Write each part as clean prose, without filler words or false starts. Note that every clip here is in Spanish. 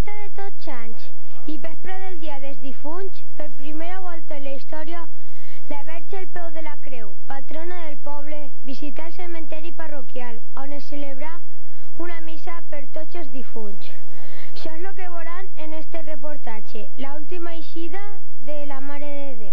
Festa de Tots Sants i vespre del Dia dels Difunts, per primera volta en la història, la Verge al peu de la creu, patrona del poble, visita el cementeri parroquial, on es celebra una missa per tots els difunts. Això és el que veuran en este reportatge, l'última eixida de la Mare de Déu.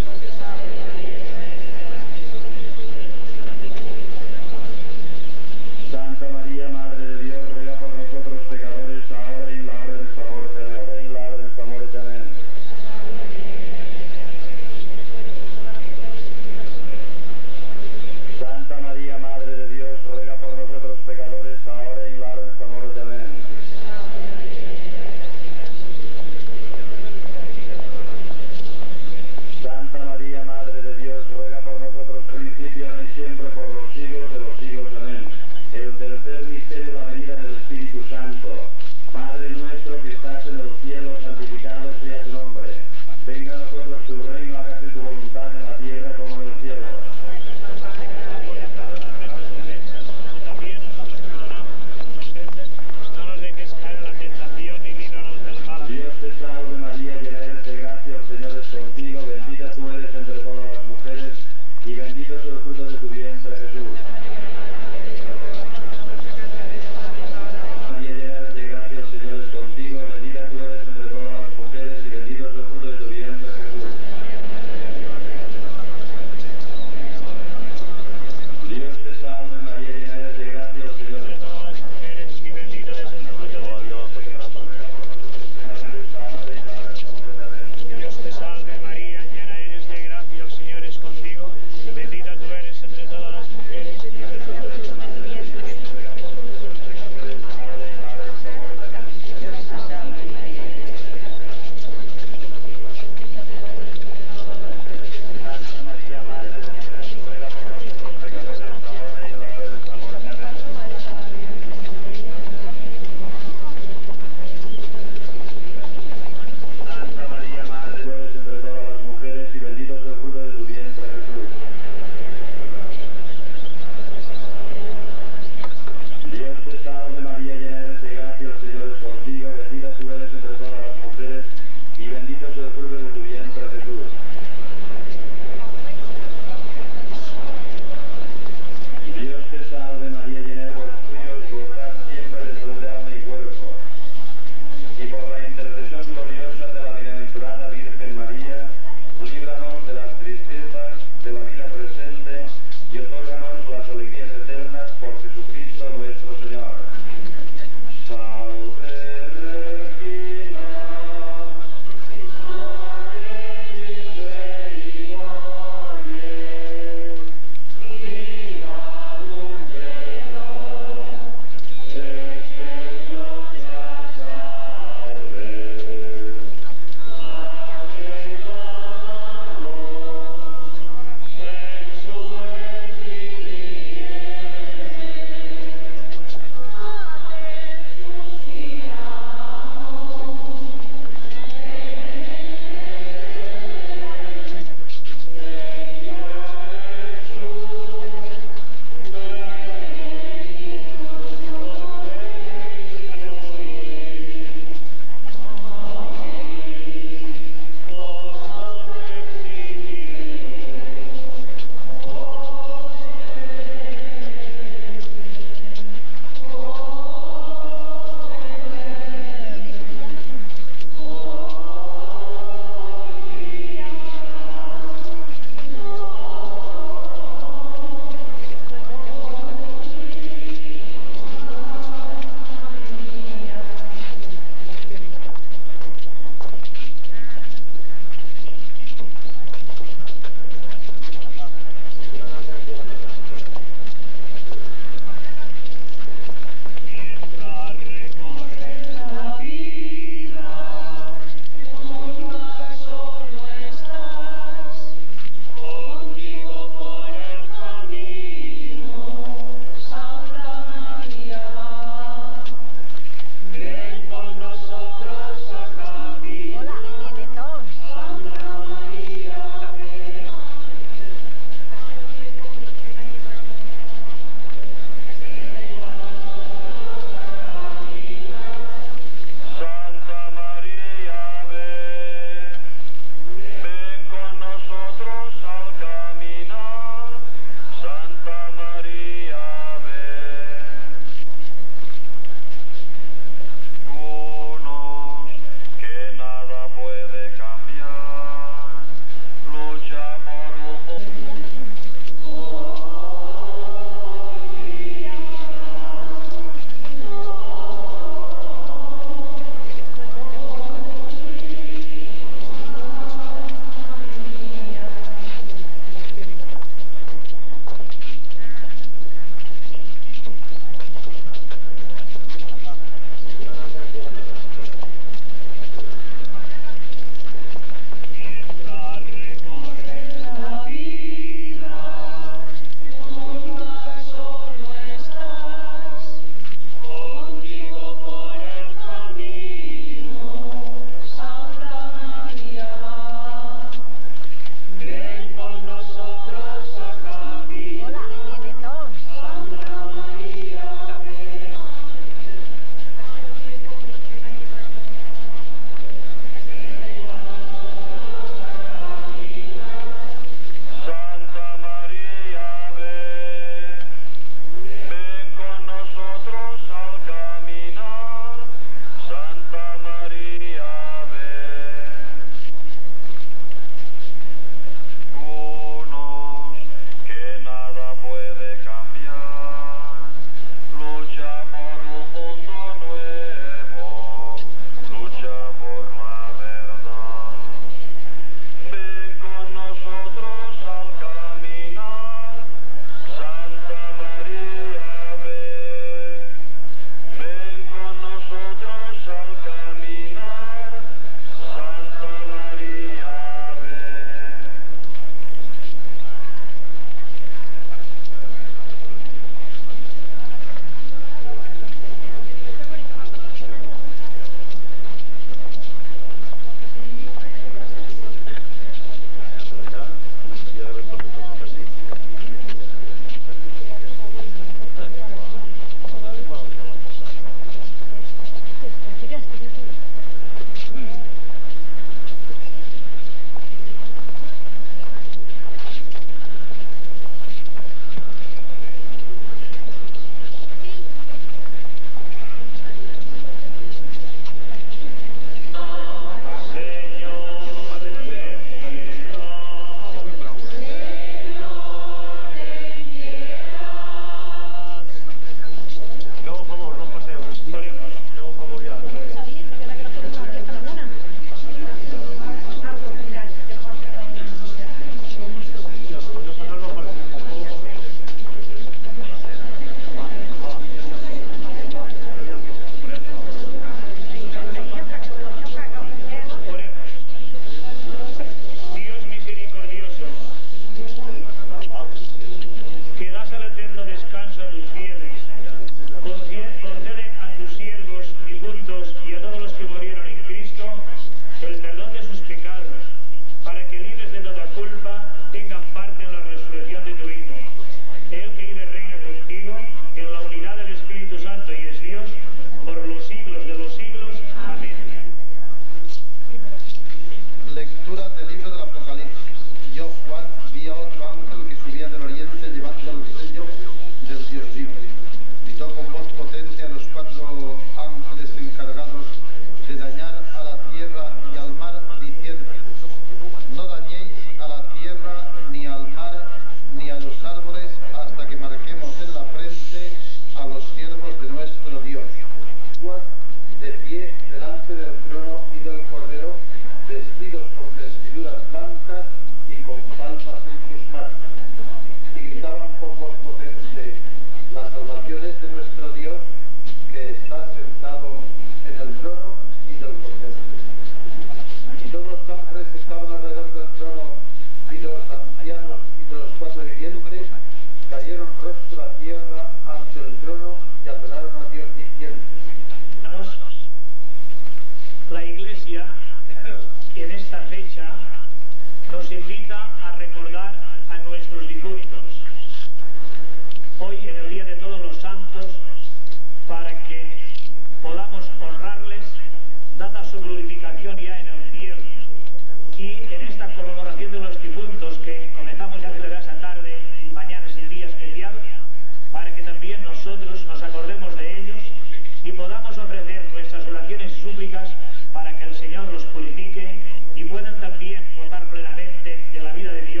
para que el Señor los purifique y puedan también gozar plenamente de la vida de Dios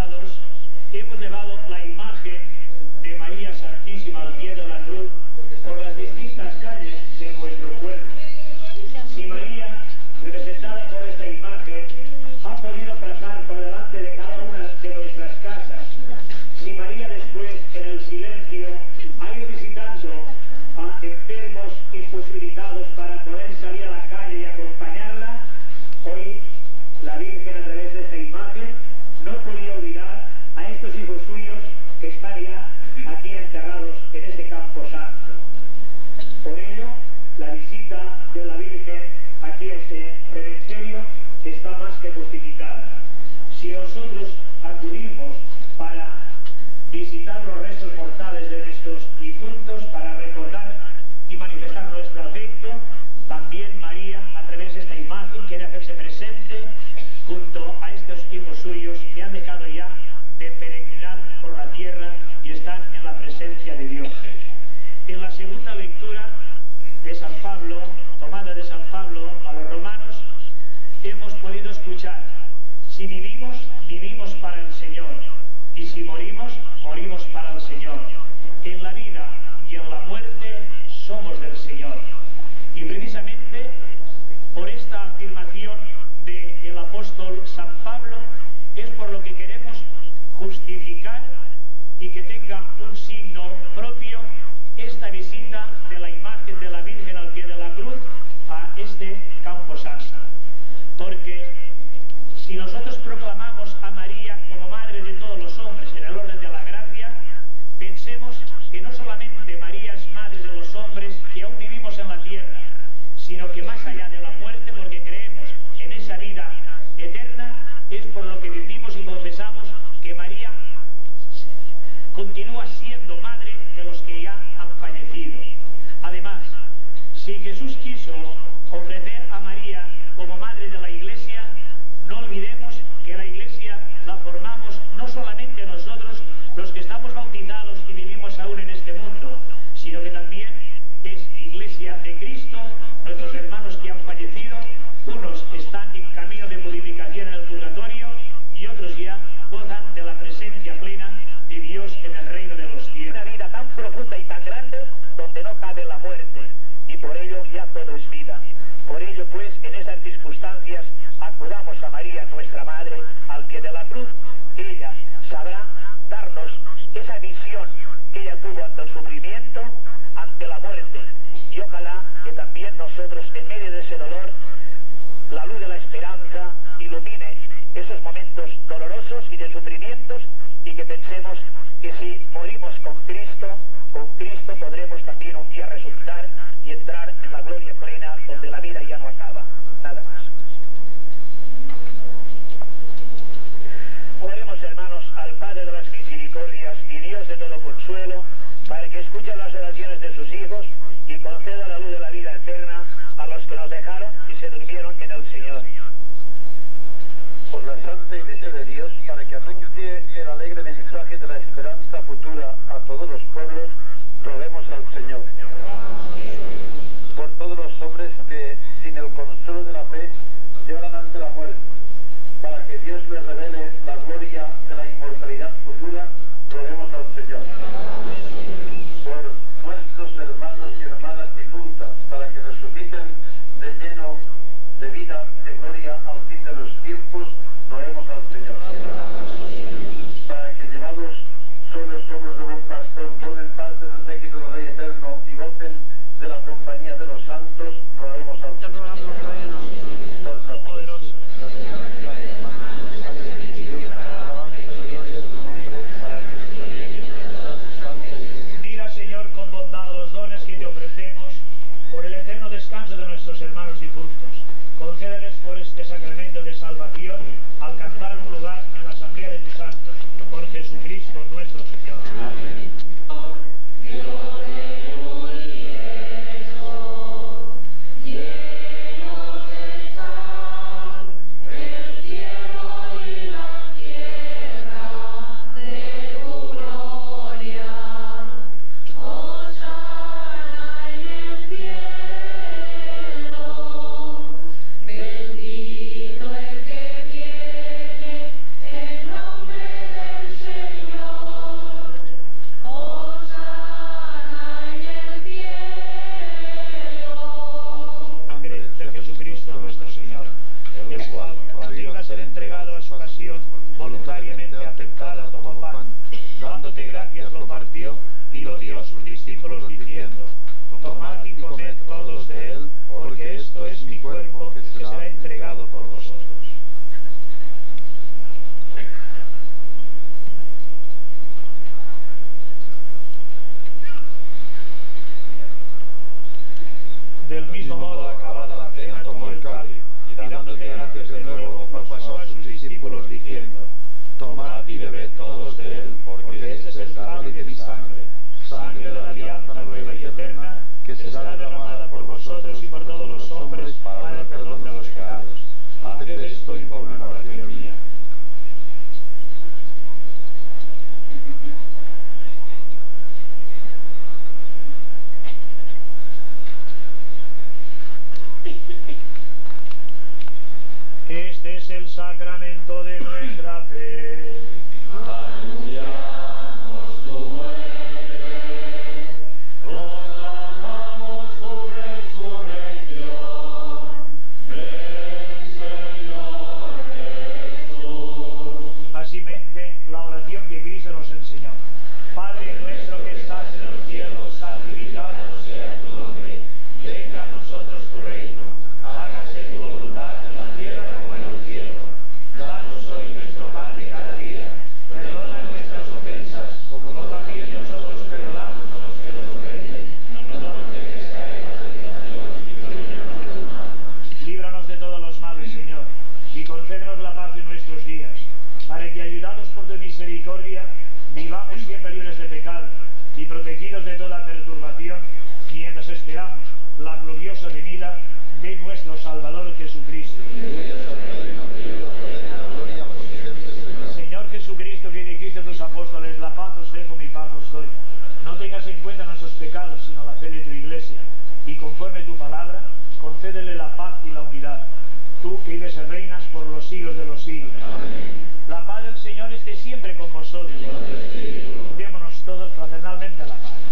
preparados, hemos llevado la imagen de María Santísima al pie de la cruz por las distintas calles de nuestro pueblo. Si María, representada por esta imagen, ha podido pasar por delante de cada una de nuestras casas, si María después, en el silencio, ha ido visitando a enfermos imposibilitados para poder salir a la calle y acompañarla, hoy la Virgen, a través de esta imagen, no podía olvidar a estos hijos suyos que están ya aquí enterrados en este campo santo. Por ello, la visita de la Virgen aquí a este cementerio está más que justificada. Si nosotros acudimos para visitar los restos mortales de nuestros difuntos, para recordar y manifestar nuestro afecto, también María, a través de esta imagen, quiere hacerse presente junto a estos hijos suyos que han dejado ya de peregrinar por la tierra y están en la presencia de Dios. En la segunda lectura de San Pablo, tomada de San Pablo a los romanos, hemos podido escuchar: si vivimos, vivimos para el Señor, y si morimos, morimos para el Señor. En la vida y en la muerte somos del Señor. Y precisamente por esta afirmación del apóstol San Pablo es por lo que queremos justificar y que tenga un signo propio esta visita de la imagen de la Virgen al pie de la cruz a este campo santo. Porque si nosotros proclamamos a María como madre de todos los hombres en el orden de la gracia, pensemos que no solamente María es madre de los hombres que aún vivimos en la tierra, sino que más allá de la muerte, porque creemos en esa vida eterna, es por lo que decimos y confesamos que María continúa siendo madre de los que ya han fallecido. Además, si Jesús quiso ofrecer a María como madre de la Iglesia, no olvidemos que la Iglesia la formamos no solamente nosotros, los que estamos bautizados y vivimos aún en este mundo, sino que también es Iglesia de Cristo, nuestros hermanos que han fallecido. Unos están en camino de purificación en el purgatorio y otros ya gozan de la presencia plena de Dios en el reino de los cielos. Una vida tan profunda y tan grande donde no cabe la muerte, y por ello ya todo es vida. Por ello, pues, en esas circunstancias acudamos a María, nuestra Madre, al pie de la cruz. Ella sabrá darnos esa visión que ella tuvo ante el sufrimiento, ante la muerte, y ojalá que también nosotros, en medio de ese dolor, la luz de la esperanza ilumine esos momentos dolorosos y de sufrimientos, y que pensemos que si morimos con Cristo podremos también un día resucitar y entrar en la gloria plena donde la vida ya no acaba. Nada más. Oremos, hermanos, al Padre de las misericordias y Dios de todo consuelo, para que escuche las oraciones de sus hijos y conceda la luz de la vida eterna a los que nos dejaron y se durmieron en el Señor. Por la Santa Iglesia de Dios, para que anuncie el alegre mensaje de la esperanza futura a todos los pueblos, roguemos al Señor. Por todos los hombres que, sin el consuelo de la fe, lloran ante la muerte, para que Dios les revele la gloria de la inmortalidad futura, roguemos al Señor. Por nuestros hermanos y hermanas difuntas, para que resuciten de lleno de vida y de gloria al fin de los tiempos, roguemos al Señor. Para que, llevados sobre los hombros de buen pastor, formen parte del séquito del Rey Eterno y gocen de la compañía de los santos, roguemos al Señor. Poderoso. Mira, Señor, con bondad los dones que te ofrecemos por el eterno descanso de nuestros hermanos difuntos. Concédeles por este sacramento de salvación alcanzar un lugar en la asamblea de tus santos. Por Jesucristo nuestro Señor. Amén. Bendito el que viene el cual, cuando iba a ser entregado a su pasión, voluntariamente aceptada, tomó pan, dándote gracias lo partió y lo dio a sus discípulos diciendo: tomad y comed todos de él, porque esto es mi cuerpo que será entregado por vosotros. Del mismo modo, acabada la cena, tomó el cáliz, y dándote gracias de nuevo, lo pasó a sus discípulos diciendo: tomad y bebed todos de él, porque este es el cáliz de mi sangre, sangre de la alianza nueva y eterna, que será derramada por vosotros y por todos los hombres para el perdón de los pecados. Haced esto en conmemoración mía. Este es el sacramento de nuestra fe. Anunciamos tu muerte, proclamamos tu resurrección. Ven, Señor Jesús. Asimismo, la oración que Cristo nos enseñó: Padre nuestro que estás en el cielo, santificado sea tu nombre. Venga a nosotros tu reino. Hágase tu voluntad en la tierra como en el cielo. Danos hoy nuestro pan de cada día. Perdona nuestras ofensas, como también nosotros perdonamos a los que nos ofenden. No nos dejes caer en la tentación y líbranos del mal. Líbranos de todos los males, Señor, y concédenos la paz en nuestros días, para que, ayudados por tu misericordia, vivamos siempre libres de pecado y protegidos de toda perturbación, mientras esperamos la gloriosa venida de nuestro Salvador Jesucristo. Señor Jesucristo, que dijiste a tus apóstoles: la paz os dejo, mi paz os doy. No tengas en cuenta nuestros pecados, sino la fe de tu Iglesia, y conforme tu palabra, concédele la paz y la unidad. Tú que vives y reinas por los siglos de los siglos. Amén. La paz del Señor esté siempre con vosotros. Démonos todos fraternalmente a la paz.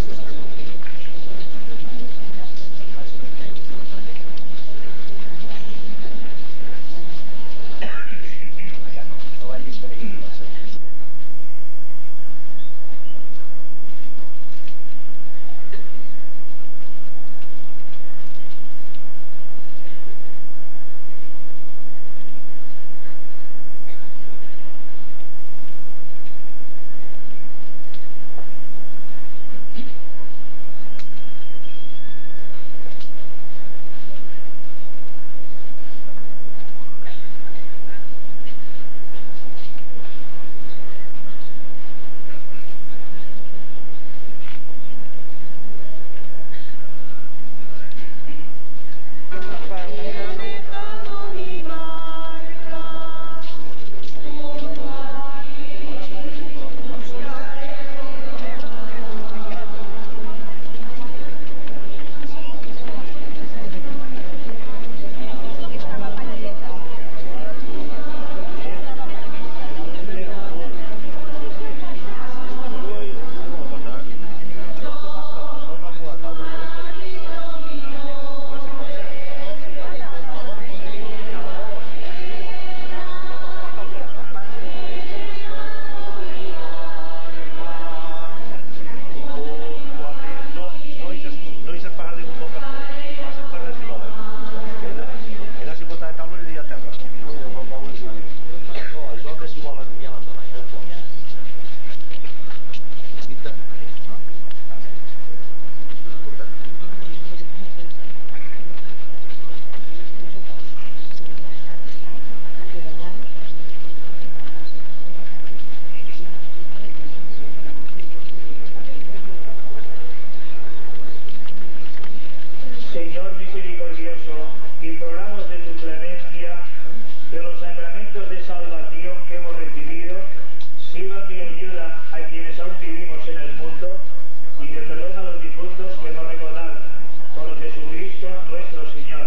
Señor misericordioso, imploramos de tu clemencia que los sacramentos de salvación que hemos recibido sirvan de ayuda a quienes aún vivimos en el mundo y que perdona a los difuntos que no recordaron. Por Jesucristo nuestro Señor.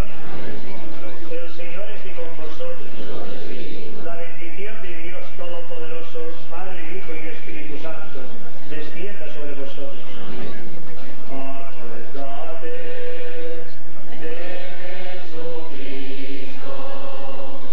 El Señor esté con vosotros. La bendición de Dios Todopoderoso, Padre, Hijo y Espíritu Santo, descienda sobre vosotros. Acuérdate de Jesucristo.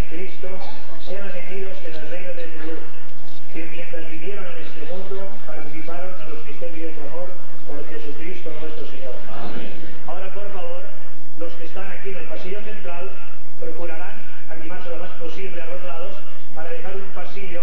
Cristo sean admitidos en el reino de tu luz, que mientras vivieron en este mundo participaron a los misterios de tu amor por Jesucristo nuestro Señor. Amén. Ahora, por favor, los que están aquí en el pasillo central procurarán animarse lo más posible a los lados para dejar un pasillo.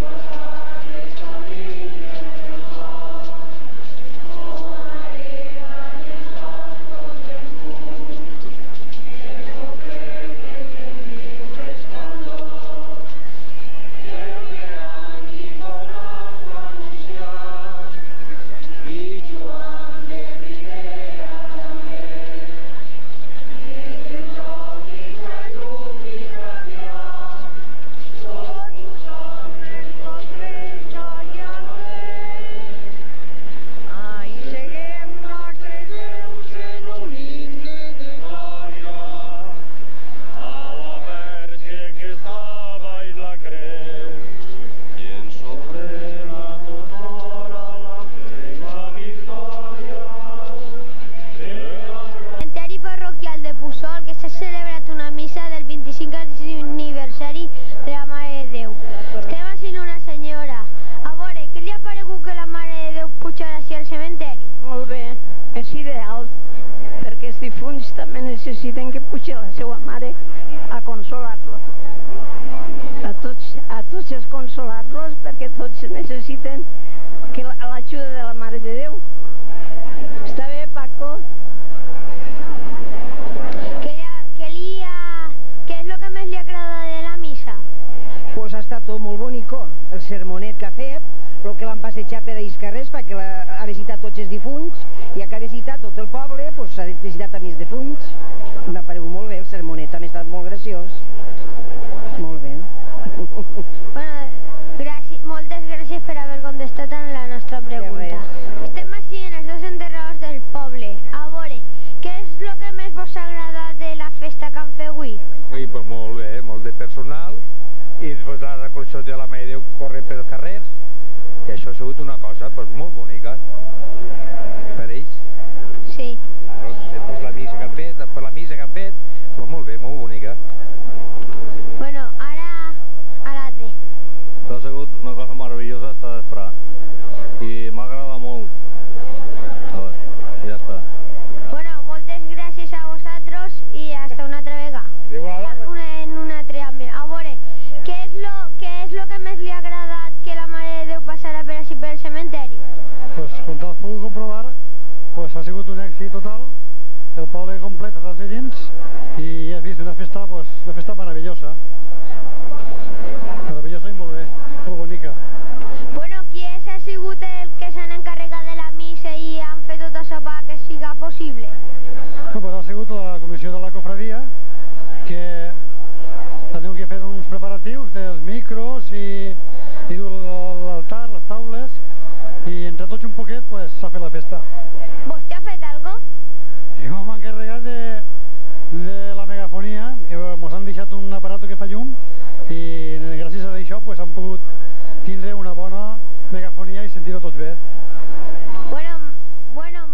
També necessiten que pugi la seva mare a consolar-los. A tots és consolar-los perquè tots necessiten l'ajuda de la Mare de Déu. Està bé, Paco? ¿Qué es lo que más le agrada de la misa? Pues ha estat tot molt bonico. El sermonet que ha fet, el que l'han passejat per els carrers perquè ha visitat tots els difunts, i que ha visitat tot el poble, doncs ha visitat a més difunts. M'ha paregut molt bé el sermonet, també ha estat molt graciós. Molt bé. Bueno, moltes gràcies per haver contestat a la nostra pregunta. Estem així en els dos enterradors del poble. A veure, què és el que més vos ha agradat de la festa que han fet avui? Avui, pues molt bé, molt de personal, i després la recollecció de la Mare de Déu corre pels carrers, i això ha sigut una cosa pues, molt bonica per ells. Sí. Després la missa que han fet, pues molt bé, molt bonica. Bueno, ara a l'altre. Ha sigut una cosa meravellosa estar d'esperar i m'ha agradat molt. A veure, ja està. Bueno, moltes gràcies a vosaltres i hasta una altra vegada. En un altre àmbit. A veure, què és lo que més li ha agradat que la Mare de Déu passarà per així pel cementeri? Pues, com t'has pogut comprovar, pues, ha sigut un èxit total, el poble complet a les de dins, i has vist una festa meravellosa. Meravellosa i molt bé, molt bonica. Bueno, qui ha sigut el que s'han encarregat de la missa i han fet tot això perquè siga possible? No, pues ha sigut la comissió de la cofradia, que teniu que fer uns preparatius dels micros i l'altar, les taules, i entre tots un poquet s'ha fet la festa. ¿Vostè ha fet algo? Jo m'he encarregat de la megafonia, que ens han deixat un aparat que fa llum, i gràcies a això han pogut tindre una bona megafonia i sentir-ho tots bé. Bueno,